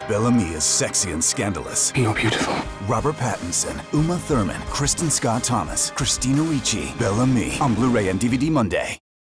Bel Ami is sexy and scandalous. You're beautiful. Robert Pattinson, Uma Thurman, Kristen Scott Thomas, Christina Ricci. Bel Ami on Blu-ray and DVD Monday.